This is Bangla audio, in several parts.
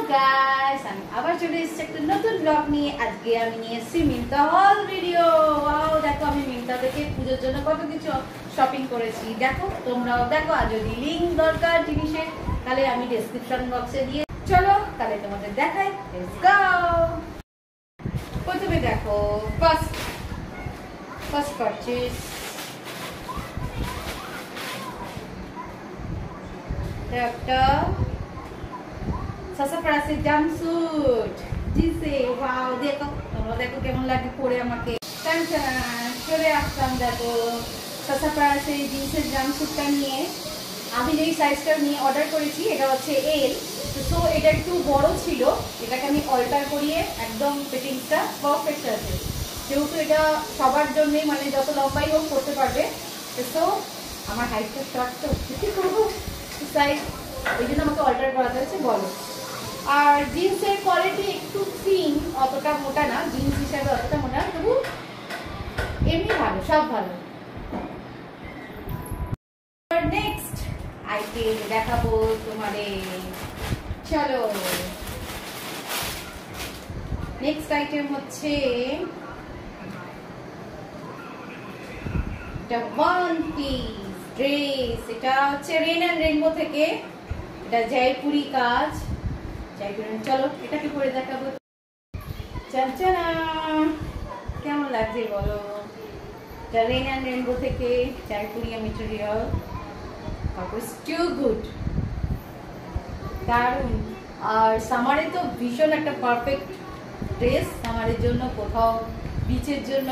গাইস, আমি আবার চলে এসেছি একটা নতুন ব্লগ নিয়ে। আজকে আমি নিয়ে এসেছি মিন্ত্রা হল ভিডিও। ওয়াও, দেখো আমি মিন্ত্রা থেকে পুজোর জন্য কত কিছু শপিং করেছি। দেখো, তোমরাও দেখো। আর যদি লিংক দরকার জিনিসের, তাহলে আমি ডেসক্রিপশন বক্সে দিয়ে। চলো তাহলে তোমাদের দেখাই। Let's go. প্রথমে দেখো, ফার্স্ট পারচেজ একটা সাসাফরাসের জাম্পস্যুট জিন্সে। ওয়াও, দেখো তোমরা দেখো কেমন লাগে পরে আমাকে। চলে আসলাম দেখো সাসাফরাসের জিন্সের জাম্পস্যুটটা নিয়ে। আমি যেই সাইজটা নিয়ে অর্ডার করেছি এটা হচ্ছে এল। সো এটা একটু বড় ছিল, এটাকে আমি অল্টার করিয়ে একদম ফিটিংসটা পারফেক্ট আছে। যেহেতু এটা সবার জন্যই, মানে যত লম্বাই হোক করতে পারবে। সো আমার হাইটটা শর্ট, তো কি করবো সাইজ, ওই জন্য আমাকে অল্টার করাতে হয়েছে। বলো। আর জিন্সের কোয়ালিটি একটু থিন, অতটা মোটা না, জিন্স হিসাবে অতটা মোটা, তবু এমনি ভালো, সব ভালো। নেক্সট আইটেম দেখাবো তোমাদের। চলো, নেক্সট আইটেম হচ্ছে এটা ওয়ান পিস ড্রেস। এটা হচ্ছে রেন অ্যান্ড রেনবো থেকে, এটা জয়পুরি কাজ। চলো এটাকে পরে দেখাবো। কেমন লাগছে বলো। এটা রেন অ্যান্ড রেনবো থেকে জয়পুরি মেটেরিয়াল। টু গুড, দারুণ। আর সামারে তো ভীষণ একটা পারফেক্ট ড্রেস সামারের জন্য, কোথাও বিচের জন্য।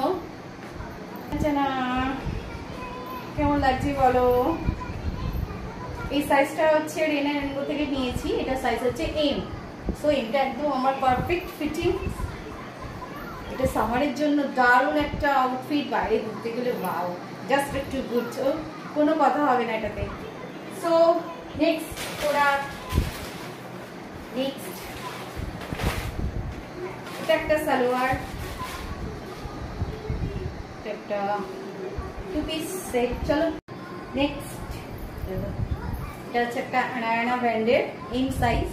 কেমন লাগছে বলো। এই সাইজটা হচ্ছে রেন অ্যান্ড রেনবো থেকে নিয়েছি। এটা সাইজ হচ্ছে এম। সো এমটা একদম আমার পারফেক্ট ফিটিং। এটা সামারের জন্য দারুণ একটা আউটফিট। বাইরে ঘুরতে গেলে ওয়াও, জাস্ট একটু গুড, কোনো কথা হবে না এটাতে। সো নেক্সট প্রোডাক্ট, নেক্সট এটা একটা সালোয়ার, একটা টু পিস সেট। চলো নেক্সট, এটা হচ্ছে একটা আনায়না ব্র্যান্ডের এম সাইজ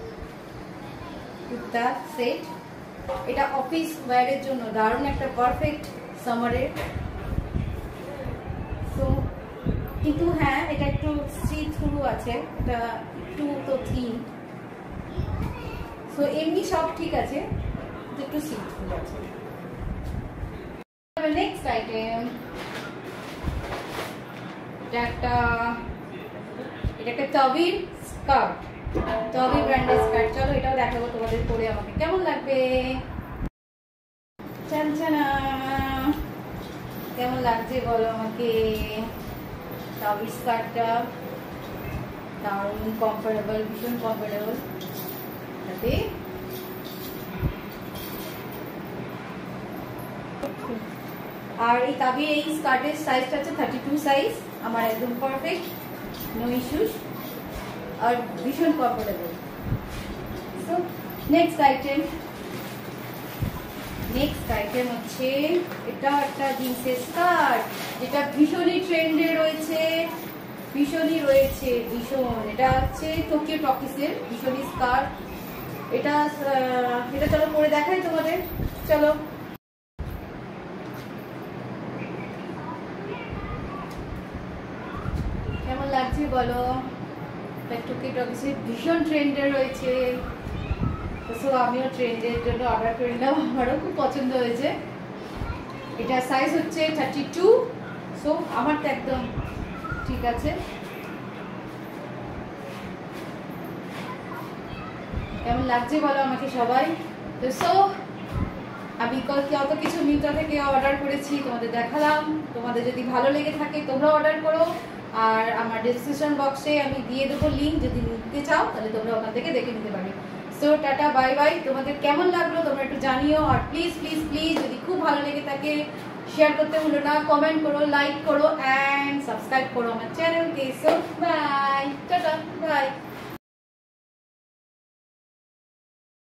কুর্তা সেট। এটা অফিস ওয়্যারের জন্য দারুণ একটা পারফেক্ট সামারের। সো কিন্তু হ্যাঁ, এটা একটু সি থ্রু আছে, এটা একটু তো থিন। সো এমনি সব ঠিক আছে, একটু সি থ্রু আছে। নেক্সট আইটেম, এটা একটা টবির স্কার্ট, টবি ব্র্যান্ডের স্কার্ট। চলো এটাও দেখাবো তোমাদের পরে আমাকে কেমন লাগবে। কেমন লাগছে বলো আমাকে। টবি স্কার্টটা দারুণ কমফোর্টেবল, ভীষণ কমফোর্টেবল। আর এই তাবির এই স্কার্টের সাইজটা হচ্ছে 32 সাইজ। আমার একদম পারফেক্ট, নো ইস্যুস, আর ভীষণ কমফোর্টেবল। সো নেক্সট আইটেম হচ্ছে এটা একটা জিন্সের স্কার্ট, যেটা ভীষণই ট্রেন্ডে রয়েছে, ভীষণ। এটা হচ্ছে টোকিও টকিসের ভীষণই স্কার্ট। এটা চলো পরে দেখাই তোমাদের। চলো কেমন লাগছে বলো। টোকিও টকিসের ভীষণ ট্রেন্ডে রয়েছে। সো আমিও ট্রেন্ডের জন্য অর্ডার করে নিলাম, আমারও খুব পছন্দ হয়েছে। এটা সাইজ হচ্ছে 32। সো আমার তো একদম ঠিক আছে। কেমন লাগছে বলো আমাকে সবাই। তো সো আমি কত কিছু মিন্ত্রা থেকে অর্ডার করেছি তোমাদের দেখালাম। তোমাদের যদি ভালো লেগে থাকে তোমরা অর্ডার করো। আর আমার ডেসক্রিপশন বক্সে আমি দিয়ে দেবো লিঙ্ক, যদি নিতে চাও তাহলে তোমরা ওখান থেকে দেখে নিতে পারবে। So tata, bye bye. তোমাদের কেমন লাগলো তোমরা একটু জানিও। আর প্লিজ প্লিজ প্লিজ যদি খুব ভালো লেগে থাকে শেয়ার করতে ভুলো না, কমেন্ট করো, লাইক করো, অ্যান্ড সাবস্ক্রাইব করো আমার চ্যানেলকে। So bye, tata, by.